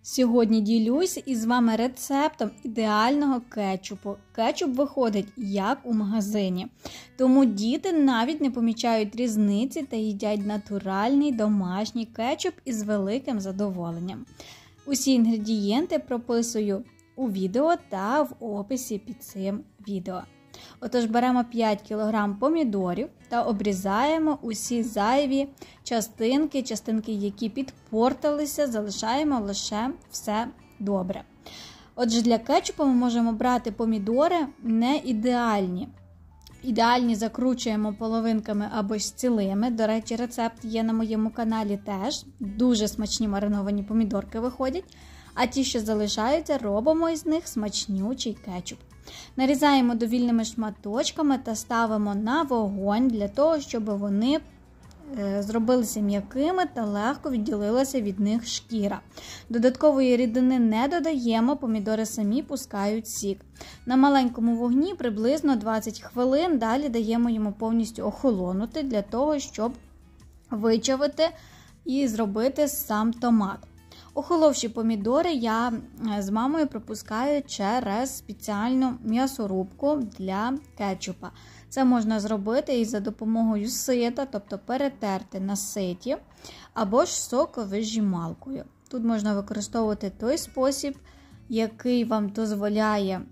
Сьогодні ділюсь із вами рецептом ідеального кетчупу. Кетчуп виходить як у магазині, тому діти навіть не помічають різниці та їдять натуральний домашній кетчуп із великим задоволенням. Усі інгредієнти прописую у відео та в описі під цим відео. Отож, беремо 5 кг помідорів та обрізаємо усі зайві частинки, які підпортилися, залишаємо лише все добре. Отже, для кетчупу ми можемо брати помідори не ідеальні. Ідеальні закручуємо половинками або ж цілими. До речі, рецепт є на моєму каналі теж. Дуже смачні мариновані помідорки виходять. А ті, що залишаються, робимо із них смачнючий кетчуп. Нарізаємо довільними шматочками та ставимо на вогонь для того, щоб вони зробилися м'якими та легко відділилася від них шкіра. Додаткової рідини не додаємо, помідори самі пускають сік. На маленькому вогні приблизно 20 хвилин, далі даємо йому повністю охолонути для того, щоб вичавити і зробити сам томат. Охоловші помідори я з мамою пропускаю через спеціальну м'ясорубку для кетчупа. Це можна зробити і за допомогою сита, тобто перетерти на ситі, або ж соковижималкою. Тут можна використовувати той спосіб, який вам дозволяє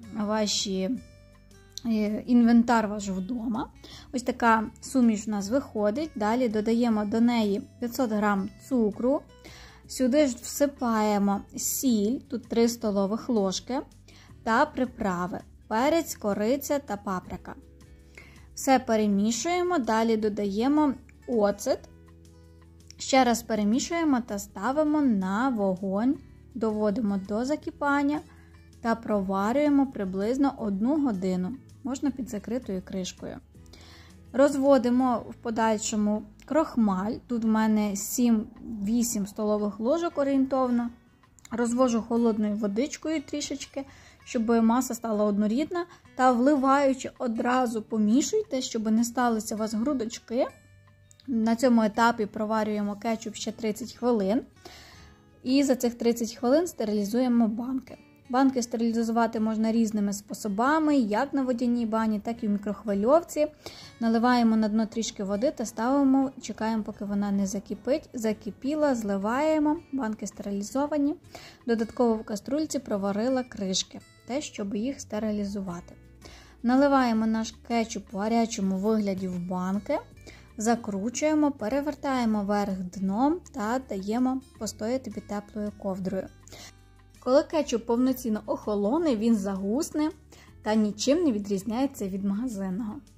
інвентар ваш вдома. Ось така суміш у нас виходить. Далі додаємо до неї 500 г цукру. Сюди ж всипаємо сіль, тут 3 столових ложки, та приправи, перець, кориця та паприка. Все перемішуємо, далі додаємо оцет. Ще раз перемішуємо та ставимо на вогонь, доводимо до закипання та проварюємо приблизно 1 годину, можна під закритою кришкою. Розводимо в подальшому крохмаль, тут в мене 7-8 столових ложок орієнтовно. Розвожу холодною водичкою трішечки, щоб маса стала однорідна, та вливаючи одразу помішуйте, щоб не сталися у вас грудочки. На цьому етапі проварюємо кетчуп ще 30 хвилин. І за цих 30 хвилин стерилізуємо банки. Банки стерилізувати можна різними способами, як на водяній бані, так і в мікрохвильовці. Наливаємо на дно трішки води та ставимо, чекаємо, поки вона не закипить. Закипіла, зливаємо, банки стерилізовані. Додатково в каструльці проварила кришки, щоб їх стерилізувати. Наливаємо наш кетчуп у гарячому вигляді в банки, закручуємо, перевертаємо вверх дном та даємо постояти під теплою ковдрою. Коли кетчуп повноцінно охолоне, він загусне та нічим не відрізняється від магазинного.